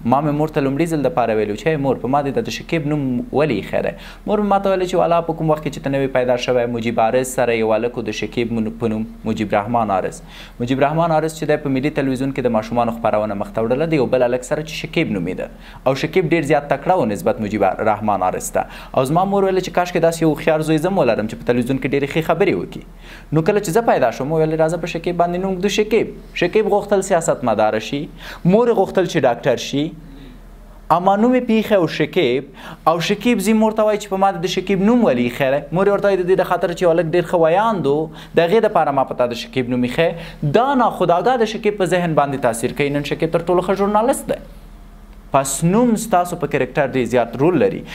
ما مې مور ته لومړي ځل دپاره ویلو چې مور په ما دې د شکیب نوم ولې ایښی دی. مور مې ماته ویلې چې والا په کوم وخت کې چې ته نوی پیدا شوی مجیب عارض سره یو هلک د شکیب په نوم مجیب رحمان عارض. مجیب رحمان عارض چې دی په ملي تلویزیون کې د ماشومانو خپرونه مخته وړله د یو بل هلک سره چې شکیب نومېده او شکیب ډېر زیات تکړه و نسبت مجیب رحمان عارض ته. او زما مور ویله چې کاشکې داسې یو هوښیار زوی زه ولرم چې په تلویزیون کې ډېرې ښې خبرې وکړي. نو کله چې زه پیدا شوم ویلې راځه په شکیب باندې نوم ږدو. شکیب غوښتل سیاستمداره شي، مور یې غوښتل چې ډاکټر شي، اما نوم یې پیښی و شکیب. او شکیب زی مور ته وایي چې په ما د شکیب نوم ولې ایښی دی. مور یې ورته وایي د دې د خاطر چې یو هلک ډېر ښه ویاند و د هغې دپاره ما په تا د شکیب نوم ایښی. دا ناخودآګاه د شکیب په ذهن باندې تاثیر کوي. نن شکیب تر ټولو ښه ژورنالست دی. پس نوم ستاسو په کرکټر ډېر زیات رول لري.